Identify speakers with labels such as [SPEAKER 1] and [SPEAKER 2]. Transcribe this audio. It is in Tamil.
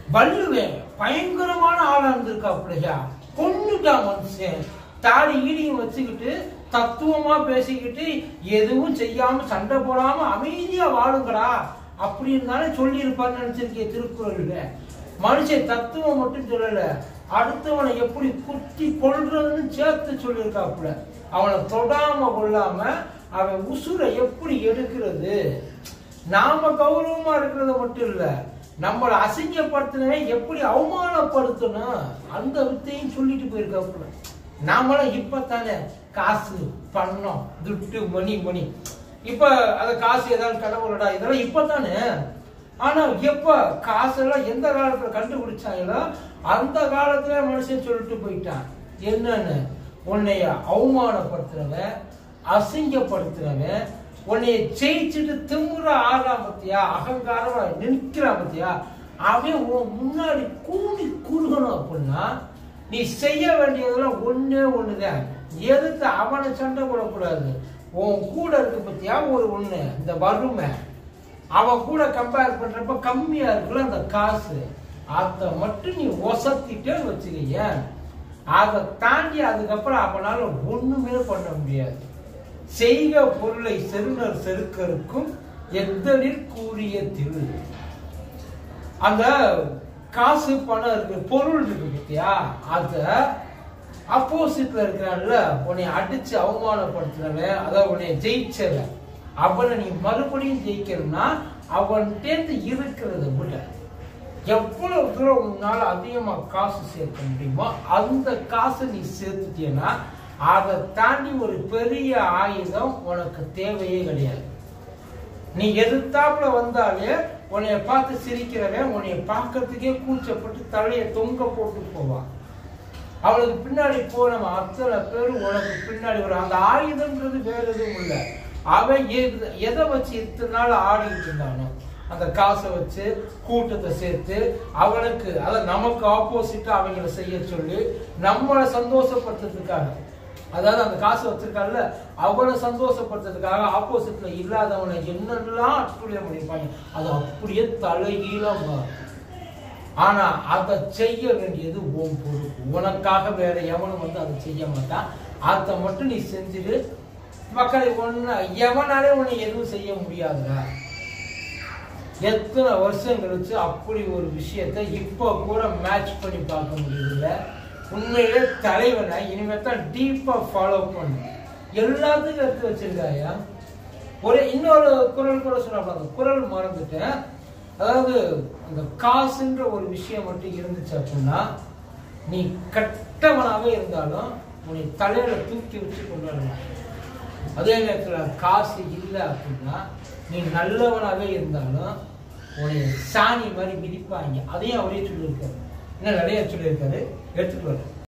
[SPEAKER 1] வள்ளுவன் பயங்கரமான ஆளா இருந்திருக்காப்லையா, கொன்னுட்டான் மனுஷன். தாடி ஈடியும் வச்சுக்கிட்டு தத்துவமா பேசிக்கிட்டு எதுவும் செய்யாம சண்டை போடாம அமைதியா வாழுங்கடா அப்படின்னு தானே சொல்லி இருப்பான்னு நினைச்சிருக்கேன் திருக்குறள்ல. மனுஷன் தத்துவம் மட்டும் சொல்லல, அடுத்தவனை எப்படி குத்தி கொள்றதுன்னு சேர்த்து சொல்லியிருக்காப்புல. அவனை தொடாம கொள்ளாம அவன் உசுரை எப்படி எடுக்கிறது, நாம கௌரவமா இருக்கிறத மட்டும் இல்ல, நம்மளை அசிங்கப்படுத்தினவன் எப்படி அவமானப்படுத்தணும் அந்த வித்தையும் சொல்லிட்டு போயிருக்காப்புல. நாமளும் இப்பத்தானே காசு பணம் துட்டு மணி மணி இப்ப அத காசு ஏதாவது கடவுளடா இதெல்லாம் இப்பத்தானே. ஆனா எப்ப காசெல்லாம் எந்த காலத்துல கண்டுபிடிச்சாங்களோ அந்த காலத்துல மனுஷன் சொல்லிட்டு போயிட்டான். என்னன்னு, உன்னைய அவமானப்படுத்துறவன் அசிங்கப்படுத்துறவன் உன்னைய ஜெயிச்சுட்டு திமுற ஆறாம் பத்தியா, அகங்காரமா நிற்கிறான் பத்தியா, அவன் உன் முன்னாடி கூடி கூறுகணும். அப்படின்னா நீ செய்ய வேண்டியதெல்லாம் ஒண்ணே ஒண்ணுதான், எதுக்கு அவனை சண்டை போடக்கூடாது. உன் கூட இருக்கு பத்தியா ஒரு ஒண்ணு, இந்த வறுமை, அவன் கூட கம்பேர் பண்றப்ப கம்மியா இருக்குல்ல அந்த காசு, அதை மட்டும் நீ ஒசத்திட்டேன்னு வச்சுக்க. அதை தாண்டி அதுக்கப்புறம் அவனால ஒண்ணுமே பண்ண முடியாது. செய்க பொருளை செருணர் செருக்கருக்கும் எத்தனில் கூறிய திரு. அந்த காசு பணம் இருக்கு, பொருள் இருக்கு பத்தியா, அத அப்போசிட்ல இருக்கிறான்ல உன்னை அடிச்சு அவமானப்படுத்துறவன், அதாவது உன்னை ஜெயிச்சவன், அவனை நீ மறுபடியும் ஜெயிக்கணும்னா அவன்கிட்ட இருக்கிறத விட எவ்வளவு தூரம் உன்னால அதிகமா காசு சேர்க்க முடியுமோ அந்த காசை நீ சேர்த்துட்டீன்னா அதை தாண்டி ஒரு பெரிய ஆயுதம் உனக்கு தேவையே கிடையாது. நீ எதிர்த்தாப்புல வந்தாலே உன்னைய பார்த்து சிரிக்கிறவன் உன்னைய பார்க்கறதுக்கே கூச்சப்பட்டு தலையை தொங்க போட்டு போவான். அவளுக்கு பின்னாடி போனவன் அத்தனை பேரும் உனக்கு பின்னாடி வரும். அந்த ஆயுதம்ன்றது வேற எதுவும் இல்லை, அவன் எதை வச்சு இத்தனை நாள் ஆடிக்கிட்டு இருந்தானோ அந்த காசை வச்சு கூட்டத்தை சேர்த்து அவனுக்கு, அதாவது நமக்கு ஆப்போசிட்டா அவங்களை செய்ய சொல்லி நம்மளை சந்தோஷப்படுத்துறதுக்காக, அதாவது அந்த காசு வச்சிருக்கால அவனை சந்தோஷப்படுத்துறதுக்காக ஆப்போசிட்ல இல்லாதவனை என்னெல்லாம் அட்டுழியம் பண்ணிப்பாங்க, அது அப்படியே தலைகீழம். ஆனா அதை செய்ய வேண்டியது உன் பொறுப்பு, உனக்காக வேற எவனும் வந்து அதை செய்ய மாட்டான். அதை மட்டும் நீ செஞ்சுட்டு மக்களை ஒண்ணு எவனாலே உன்னை எதுவும் செய்ய முடியாதுடா. எத்தனை வருஷம் கழிச்சு அப்படி ஒரு விஷயத்தை இப்ப கூட மேட்ச் பண்ணி பார்க்க முடியல. உண்மையிலே தலைவனை இனிமேதான் டீப்பா ஃபாலோ பண்ணு, எல்லாத்துக்கும் எடுத்து வச்சிருக்காயா. ஒரு இன்னொரு குரல் கூட சொல்ல, குரல் மறந்துட்டேன். அதாவது அந்த காசுன்ற ஒரு விஷயம் மட்டும் இருந்துச்சு அப்படின்னா நீ கட்டவனாவே இருந்தாலும் உன்னை தலையில தூக்கி வச்சு கொண்டாடலாம். அதே நேரத்துல காசு இல்லை அப்படின்னா நீ நல்லவனாவே இருந்தாலும் உன்னை சாணி மாதிரி மிதிப்பாங்க. அதையும் அவரே சொல்லியிருக்காரு, இன்னும் நிறைய சொல்லியிருக்காரு, எடுத்துட்டு வர.